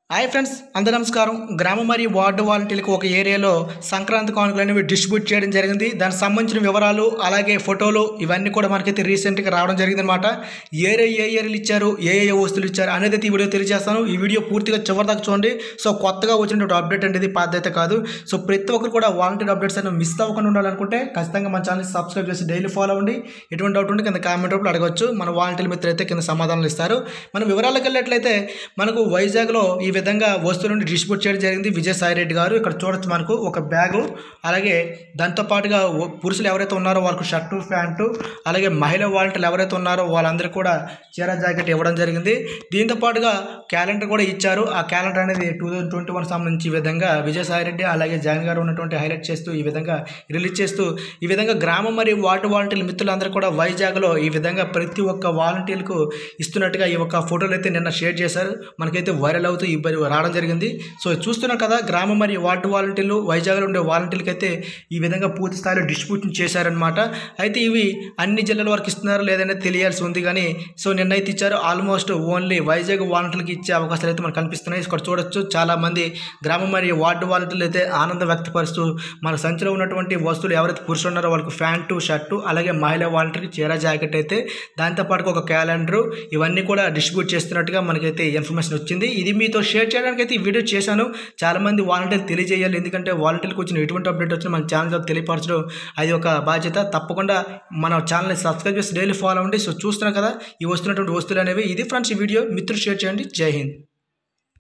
Hi friends, అందరూ నమస్కారం. గ్రామ మరియు వార్డు వాలంటీర్లకు ఒక ఏరియాలో సంక్రాంతి కానుకలు అనేవి డిస్ట్రిబ్యూట్ చేయడం జరిగింది. దానికి సంబంధించిన వివరాలు అలాగే ఫోటోలు ఇవన్నీ కూడా మనకైతే రీసెంట్గా రావడం జరిగింది అనమాట. ఏ ఏరియాలు ఇచ్చారు, ఏ వస్తువులు ఇచ్చారు అనేది అయితే ఈ వీడియో తెలియజేస్తాను. ఈ వీడియో పూర్తిగా చివరి దాకా చూడండి. సో కొత్తగా వచ్చినటువంటి అప్డేట్ అనేది పాత అయితే కాదు. సో ప్రతి ఒక్కరు కూడా వాలంటీర్ అప్డేట్స్ అనేవి మిస్ అవ్వకుండా ఉండాలనుకుంటే ఖచ్చితంగా మన ఛానల్ సబ్స్క్రైబ్ చేసి డైలీ ఫాలో అవ్వండి. ఎటువంటి డౌట్ ఉంటే కింద కామెంట్ రూపంలో అడగవచ్చు. మన వాలంటీర్ మిత్రులు అయితే కింద సమాధానాలు ఇస్తారు. మనం వివరాలకు వెళ్ళినట్లయితే మనకు వైజాగ్లో ఈ విధంగా వస్తువులను డిస్ట్రిబ్యూట్ చేయడం జరిగింది. విజయసాయి రెడ్డి గారు ఇక్కడ చూడొచ్చు. మనకు ఒక బ్యాగు, అలాగే దాంతోపాటుగా పురుషులు ఎవరైతే ఉన్నారో వాళ్ళకు షర్టు ప్యాంటు, అలాగే మహిళా వాలంటీర్లు ఎవరైతే ఉన్నారో వాళ్ళందరికీ కూడా చీర జాకెట్ ఇవ్వడం జరిగింది. దీంతో పాటుగా క్యాలెండర్ కూడా ఇచ్చారు. ఆ క్యాలెండర్ అనేది 2021 సంబంధించి ఈ విధంగా విజయసాయి రెడ్డి అలాగే జగన్ గారు ఉన్నటువంటి హైలైట్ చేస్తూ ఈ విధంగా రిలీజ్ చేస్తూ ఈ విధంగా గ్రామం మరియు వార్డు వాలంటీర్ల మిత్రులందరూ కూడా వైజాగ్లో ఈ విధంగా ప్రతి ఒక్క వాలంటీర్లకు ఇస్తున్నట్టుగా ఈ యొక్క ఫోటోలు అయితే నిన్న షేర్ చేశారు. మనకైతే వైరల్ అవుతూ ఈ రావడం జరిగింది. సో చూస్తున్నాం కదా, గ్రామం మరియు వార్డు వాలంటీర్లు వైజాగ్లో ఉండే వాలంటీర్లకి అయితే ఈ విధంగా పూర్తి స్థాయిలో డిస్ట్రిబ్యూషన్ చేశారనమాట. అయితే ఇవి అన్ని జిల్లాల వరకు ఇస్తున్నారు లేదనే తెలియాల్సి ఉంది. కానీ సో నిన్నైతే ఇచ్చారు. ఆల్మోస్ట్ ఓన్లీ వైజాగ్ వాలంటీర్లకి ఇచ్చే అవకాశాలు అయితే మనకు కనిపిస్తున్నాయి. ఇక్కడ చూడొచ్చు, చాలామంది గ్రామం మరియు వార్డు వాలంటీర్లు అయితే ఆనందం వ్యక్తపరుస్తూ మన సంచిలో ఉన్నటువంటి వస్తువులు ఎవరైతే పురుషులు ఉన్నారో వాళ్ళకి ప్యాంటు షర్టు, అలాగే మహిళా వాలంటీర్కి చీర జాకెట్ అయితే దాంతోపాటు ఒక క్యాలెండరు ఇవన్నీ కూడా డిస్ట్రిబ్యూట్ చేస్తున్నట్టుగా మనకైతే ఇన్ఫర్మేషన్ వచ్చింది. ఇది మీతో షేర్ చేయడానికి అయితే ఈ వీడియో చేశాను. చాలామంది వాలంటీర్లు తెలియజేయాలి, ఎందుకంటే వాలంటీర్లకు వచ్చిన ఎటువంటి అప్డేట్ వచ్చినా మన ఛానల్ తెలియపరచడం అది ఒక బాధ్యత. తప్పకుండా మన ఛానల్ని సబ్స్క్రైబ్ చేసి డైలీ ఫాలో అవ్వండి. సో చూస్తున్నాం కదా ఈ వస్తున్నటువంటి వస్తువులు అనేవి. ఇది ఫ్రెండ్స్ ఈ వీడియో మిత్రులు షేర్ చేయండి. జై హింద్.